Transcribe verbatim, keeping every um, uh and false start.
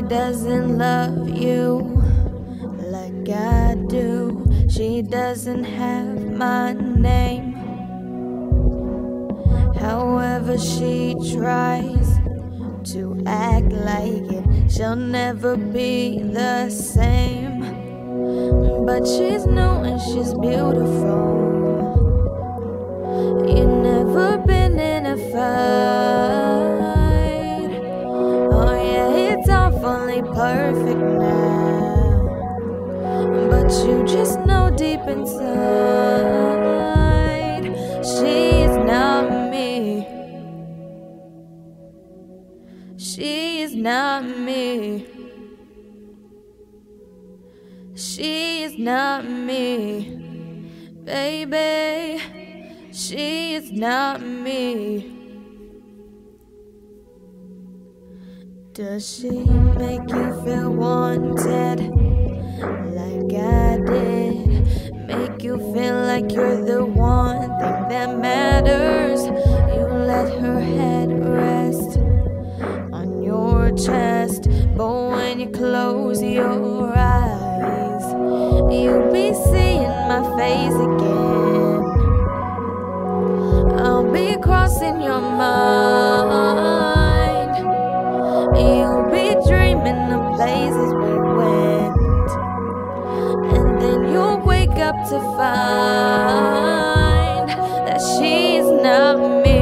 doesn't love you like I do. She doesn't have my name. However she tries to act like it, she'll never be the same. But she's new and she's beautiful. You've never been in a fight. Oh yeah, it's awfully perfect now, but you just know deep inside she's not me. She is not me. She is not me, baby. She is not me. Does she make you feel wanted like I did? Make you feel like you're the one thing that matters? You let her head rest on your chest, but when you close your eyes, you'll be seeing my face again. I'll be crossing your mind. You'll be dreaming of places we went, and then you'll wake up to find that she's not me.